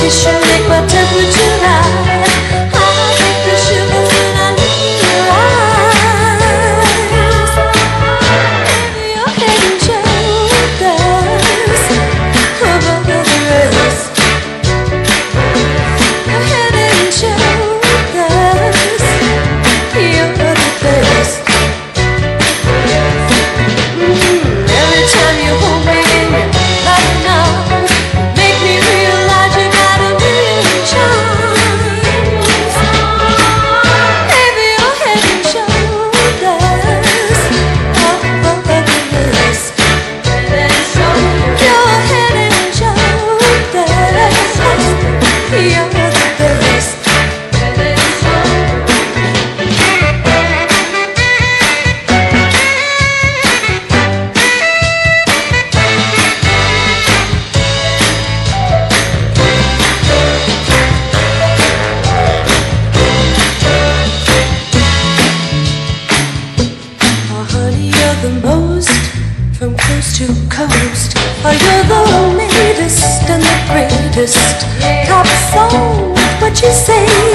should make my temperature high. I think the sugar when I look in your eyes. Your head and shoulders above the rest. Your head and shoulders, you're the best. Every time you hold me in your love now, make me realize you got a million charms. Baby, your head and shoulders above the rest. Your head and shoulders, you're the best. Oh, honey, you're the most from coast to coast. Oh, you're the latest and the greatest. Top song, what you say